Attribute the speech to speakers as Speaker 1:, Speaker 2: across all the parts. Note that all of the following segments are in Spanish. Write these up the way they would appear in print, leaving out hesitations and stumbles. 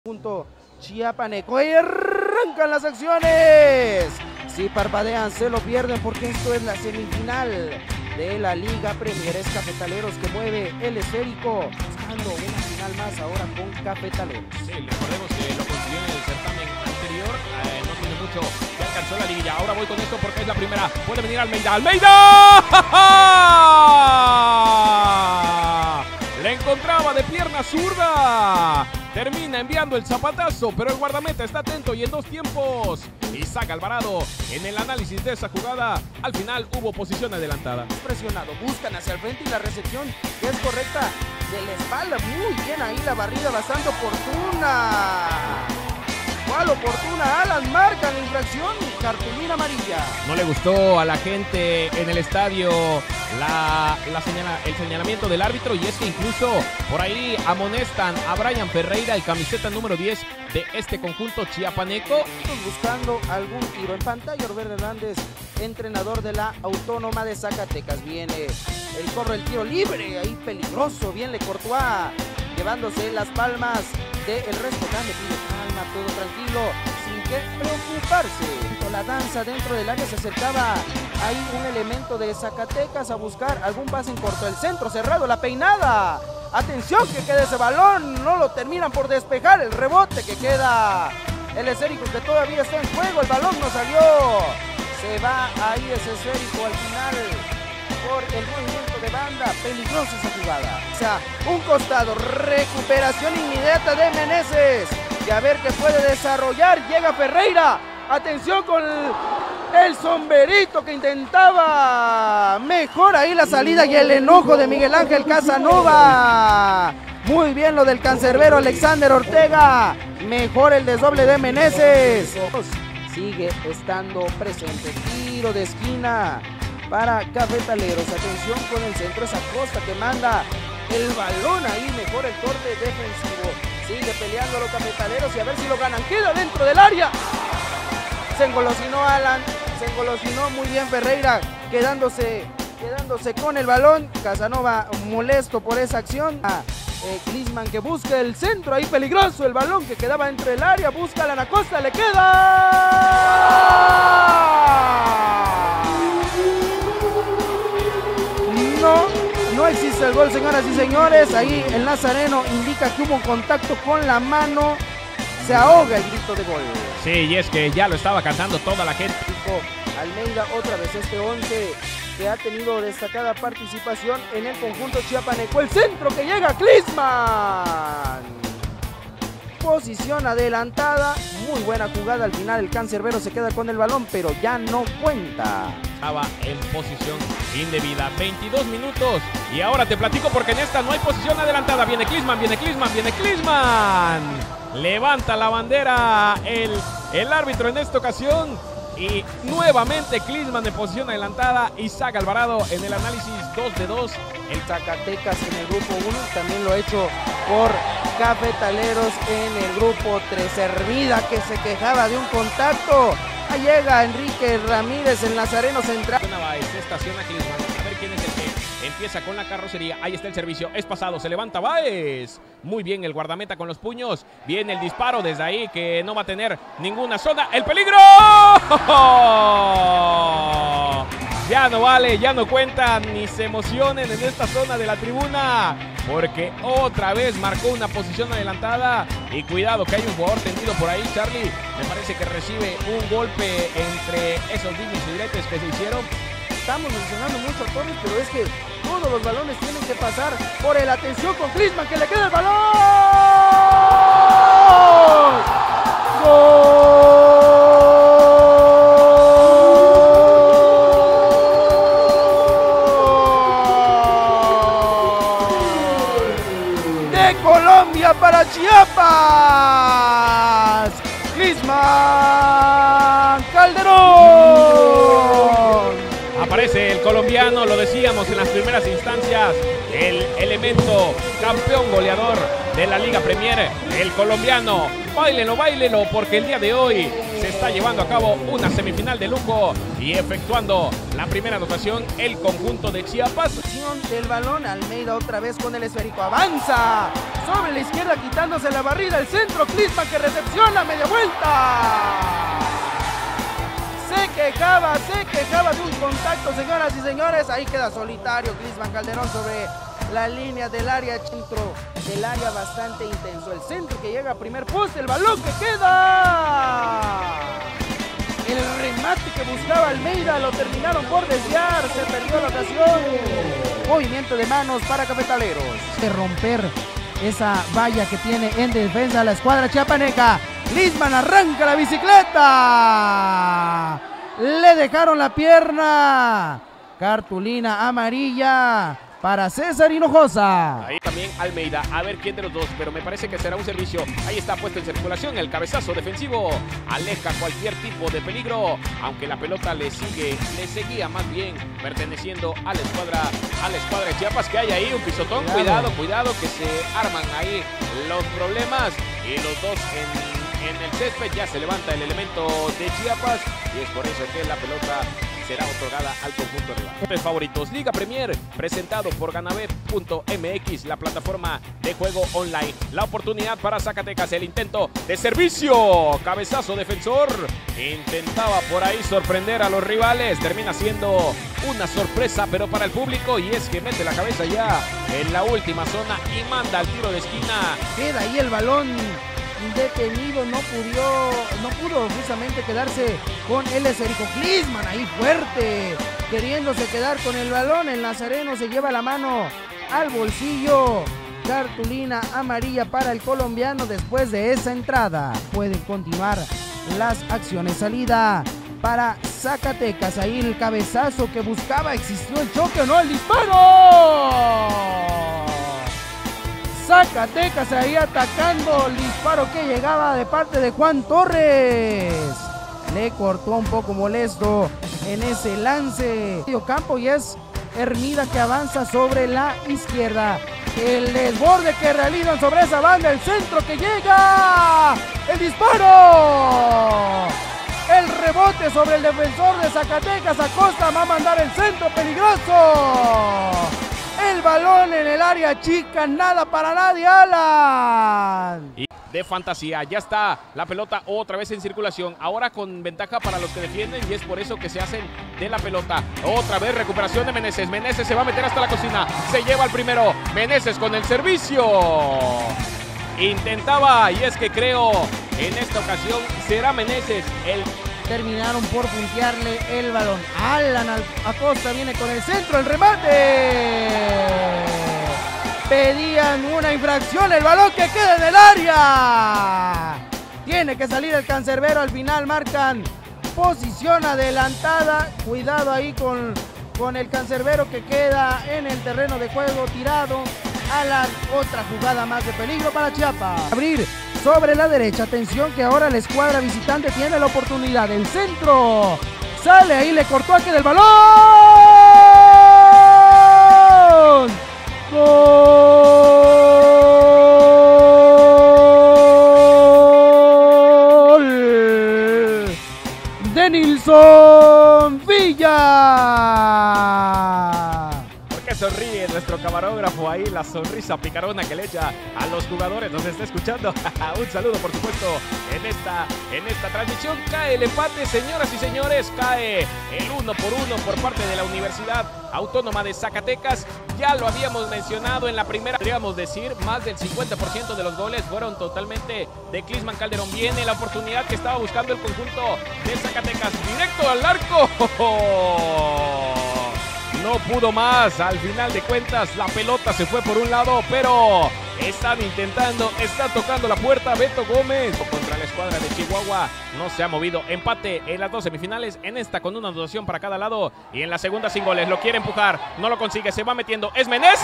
Speaker 1: Punto chiapaneco y arrancan las acciones. Si parpadean se lo pierden porque esto es la semifinal de la Liga Premier. Es Cafetaleros que mueve el esférico buscando una final más ahora con Cafetaleros.
Speaker 2: Sí, recordemos que lo consiguió en el certamen anterior, no tiene mucho que alcanzó la liguilla. Ahora voy con esto porque es la primera. Puede venir Almeida. ¡Almeida! Le encontraba de pierna zurda. Termina enviando el zapatazo, pero el guardameta está atento y en dos tiempos. Isaac Alvarado en el análisis de esa jugada. Al final hubo posición adelantada.
Speaker 1: Presionado, buscan hacia el frente y la recepción que es correcta de la espalda. Muy bien ahí la barrida, bastante oportuna. ¿Cuál oportuna? Alan marca la infracción, cartulina amarilla.
Speaker 2: No le gustó a la gente en el estadio el señalamiento del árbitro, y es que incluso por ahí amonestan a Brian Ferreira, el camiseta número 10 de este conjunto chiapaneco.
Speaker 1: Buscando algún tiro en pantalla. Orber Hernández, entrenador de la Autónoma de Zacatecas. Viene el cobro, el tiro libre, ahí peligroso. Bien le cortó llevándose las palmas del resto. Le pide calma, todo tranquilo, sin que preocuparse. La danza dentro del área, se acercaba ahí un elemento de Zacatecas a buscar algún pase en corto. El centro cerrado, la peinada. Atención que queda ese balón, no lo terminan por despejar. El rebote que queda el esférico que todavía está en juego. El balón no salió. Se va ahí ese esférico al final por el movimiento de banda. Peligrosa esa jugada. O sea, un costado, recuperación inmediata de Meneses. Y a ver qué puede desarrollar. Llega Ferreira. Atención con el sombrerito que intentaba. Mejor ahí la salida y el enojo de Miguel Ángel Casanova. Muy bien lo del cancerbero Alexander Ortega. Mejor el desdoble de Meneses. Sigue estando presente. Tiro de esquina para Cafetaleros. Atención con el centro. Esa Costa que manda el balón ahí. Mejor el corte defensivo. Sigue peleando a los Cafetaleros y a ver si lo ganan. Queda dentro del área. Se engolosinó Alan, se engolosinó muy bien Ferreira, quedándose con el balón. Casanova molesto por esa acción. Klinsmann que busca el centro, ahí peligroso el balón que quedaba dentro del área, busca a Alan Acosta, le queda. No existe el gol, señoras y señores. Ahí el Nazareno indica que hubo un contacto con la mano. Se ahoga el grito de gol.
Speaker 2: Sí, y es que ya lo estaba cantando toda la gente.
Speaker 1: Almeida, otra vez este 11 que ha tenido destacada participación en el conjunto chiapaneco. El centro que llega a Klinsmann. Posición adelantada, muy buena jugada. Al final el cancerbero se queda con el balón, pero ya no cuenta.
Speaker 2: Estaba en posición indebida. 22 minutos. Y ahora te platico porque en esta no hay posición adelantada. Viene Klinsmann, viene Klinsmann, viene Klinsmann. Levanta la bandera el árbitro en esta ocasión. Y nuevamente Klinsmann en posición adelantada. Isaac Alvarado en el análisis 2 de 2.
Speaker 1: El Zacatecas en el grupo 1. También lo ha hecho por Cafetaleros en el grupo 3. Hermida que se quejaba de un contacto. Ahí llega Enrique Ramírez, el Nazareno central.
Speaker 2: Se estaciona Klinsmann. A ver quién es el que empieza con la carrocería. Ahí está el servicio. Es pasado. Se levanta Báez. Muy bien el guardameta con los puños. Viene el disparo desde ahí que no va a tener ninguna zona. ¡El peligro! Ya no vale, ya no cuentan, ni se emocionen en esta zona de la tribuna, porque otra vez marcó una posición adelantada. Y cuidado que hay un jugador tendido por ahí, Charlie. Me parece que recibe un golpe entre esos dimes y diretes que se hicieron.
Speaker 1: Estamos mencionando mucho a Torres, pero es que todos los balones tienen que pasar por el. Atención con Klinsmann que le queda el balón. ¡Gol! De Colombia para Chiapas. Klinsmann Calderón.
Speaker 2: Aparece el colombiano, lo decíamos en las primeras instancias, el elemento campeón goleador de de la Liga Premier, el colombiano. Báilelo, báilelo, porque el día de hoy se está llevando a cabo una semifinal de lujo y efectuando la primera anotación el conjunto de Chiapas.
Speaker 1: Del balón, Almeida otra vez con el esférico, avanza sobre la izquierda quitándose la barrida, el centro, Klinsmann que recepciona, media vuelta. Se quejaba de un contacto, señoras y señores, ahí queda solitario Klinsmann Calderón sobre la línea del área, centro del área bastante intenso, el centro que llega a primer poste, el balón que queda. El remate que buscaba Almeida lo terminaron por desviar, se perdió la ocasión. Movimiento de manos para Cafetaleros. De romper esa valla que tiene en defensa la escuadra chiapaneca. Klinsmann arranca la bicicleta. Le dejaron la pierna. Cartulina amarilla para César Hinojosa.
Speaker 2: Ahí también Almeida, a ver quién de los dos, pero me parece que será un servicio. Ahí está puesto en circulación el cabezazo defensivo, aleja cualquier tipo de peligro, aunque la pelota le seguía más bien perteneciendo a la escuadra de Chiapas, que hay ahí un pisotón. Cuidado que se arman ahí los problemas y los dos en el césped. Ya se levanta el elemento de Chiapas y es por eso que la pelota será otorgada al conjunto rival. Tres favoritos, Liga Premier, presentado por Ganabet.mx, la plataforma de juego online. La oportunidad para Zacatecas, el intento de servicio, cabezazo defensor, intentaba por ahí sorprender a los rivales, termina siendo una sorpresa, pero para el público, y es que mete la cabeza ya en la última zona y manda al tiro de esquina.
Speaker 1: Queda ahí el balón detenido, no pudo justamente quedarse con el esférico. Klinsmann ahí fuerte, queriéndose quedar con el balón. El nazareno se lleva la mano al bolsillo. Cartulina amarilla para el colombiano después de esa entrada. Pueden continuar las acciones. Salida para Zacatecas. Ahí el cabezazo que buscaba, existió el choque o no, el disparo. Zacatecas ahí atacando, el disparo que llegaba de parte de Juan Torres. Le cortó un poco molesto en ese lance. Medio campo y es Hermida que avanza sobre la izquierda. El desborde que realizan sobre esa banda, el centro que llega. El disparo. El rebote sobre el defensor de Zacatecas. Acosta va a mandar el centro peligroso. El balón en el área chica, nada para nadie, Alan.
Speaker 2: Y de fantasía, ya está la pelota otra vez en circulación, ahora con ventaja para los que defienden y es por eso que se hacen de la pelota. Otra vez recuperación de Meneses, Meneses se va a meter hasta la cocina, se lleva al primero, Meneses con el servicio. Intentaba, y es que creo en esta ocasión será Meneses el...
Speaker 1: Terminaron por puntearle el balón. Alan Acosta viene con el centro, el remate. Pedían una infracción, el balón que queda en el área. Tiene que salir el cancerbero, al final marcan posición adelantada. Cuidado ahí con el cancerbero que queda en el terreno de juego tirado. Alan, otra jugada más de peligro para Chiapas. Abrir sobre la derecha, atención que ahora la escuadra visitante tiene la oportunidad. El centro sale ahí, le cortó aquel del balón. ¡Gol! De Nilson Villa.
Speaker 2: Sonríe nuestro camarógrafo ahí, la sonrisa picarona que le echa a los jugadores, nos está escuchando. Un saludo por supuesto en esta transmisión. Cae el empate, señoras y señores, cae el 1-1 por parte de la Universidad Autónoma de Zacatecas. Ya lo habíamos mencionado en la primera, podríamos decir, más del 50% de los goles fueron totalmente de Klinsmann Calderón. Viene la oportunidad que estaba buscando el conjunto de Zacatecas, directo al arco. No pudo más, al final de cuentas la pelota se fue por un lado, pero están intentando, está tocando la puerta Beto Gómez contra la escuadra de Chihuahua, no se ha movido. Empate en las dos semifinales, en esta con una anotación para cada lado y en la segunda sin goles. Lo quiere empujar, no lo consigue, se va metiendo, es Meneses.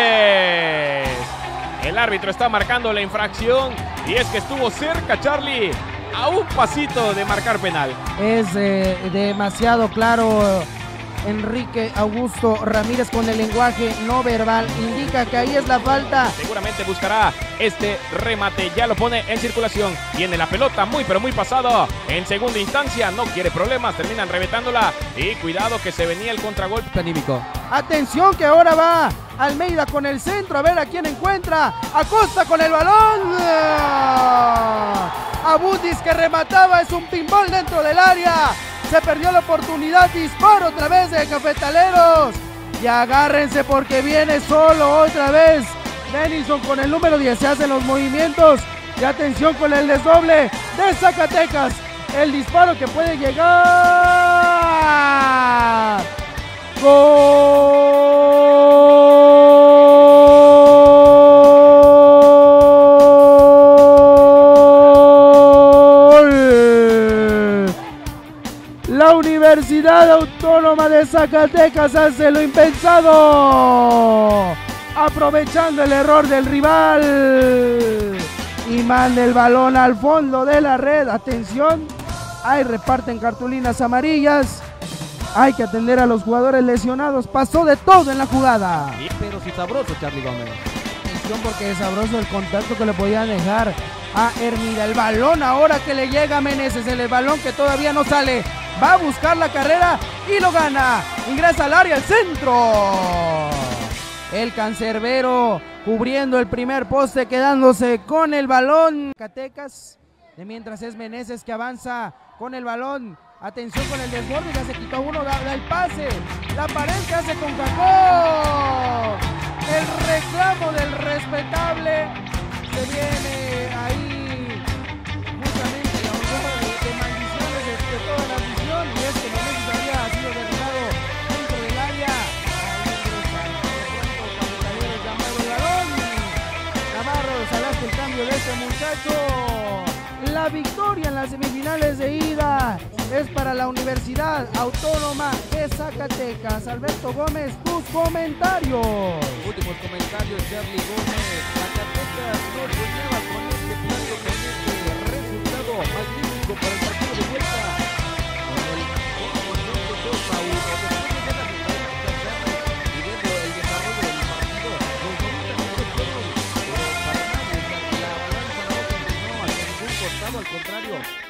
Speaker 2: El árbitro está marcando la infracción y es que estuvo cerca Charlie, a un pasito de marcar penal.
Speaker 1: Es demasiado claro Enrique Augusto Ramírez con el lenguaje no verbal indica que ahí es la falta.
Speaker 2: Seguramente buscará este remate, ya lo pone en circulación. Viene la pelota muy pero muy pasado. En segunda instancia no quiere problemas, terminan reventándola. Y cuidado que se venía el contragolpe anímico.
Speaker 1: Atención que ahora va Almeida con el centro, a ver a quién encuentra. Acosta con el balón. Abundis que remataba, es un pinball dentro del área. Se perdió la oportunidad, disparo otra vez de Cafetaleros. Y agárrense porque viene solo otra vez Denison con el número 10, se hacen los movimientos. Y atención con el desdoble de Zacatecas. El disparo que puede llegar. La Universidad Autónoma de Zacatecas hace lo impensado, aprovechando el error del rival y manda el balón al fondo de la red. Atención, ahí reparten cartulinas amarillas. Hay que atender a los jugadores lesionados. Pasó de todo en la jugada.
Speaker 2: Pero sí sabroso, Charly Gómez.
Speaker 1: Atención porque es sabroso el contacto que le podían dejar a Hermida. El balón ahora que le llega a Meneses, el balón que todavía no sale. Va a buscar la carrera y lo gana. Ingresa al área, al centro. El cancerbero cubriendo el primer poste, quedándose con el balón. Zacatecas, de mientras es Meneses que avanza con el balón. Atención con el desborde, ya se quitó uno, da el pase. La pared que hace con Cacó. El reclamo del respetable. Se viene ahí justamente la honra de maldiciones de toda la afición. Y es que Meneses había sido derribado dentro del área. Ahí el balón. Navarro, salaste el cambio de este muchacho. La victoria en las semifinales de ida es para la Universidad Autónoma de Zacatecas. Alberto Gómez, tus comentarios.
Speaker 3: Últimos comentarios, Charly Gómez. Zacatecas no soñaba con este plato, con este resultado magnífico para el partido de vuelta. Con el 2-1, después de la y viendo el desarrollo del partido, los 90 minutos fueron, pero para nadie, la balanza no continuó hacia ningún costado, al contrario.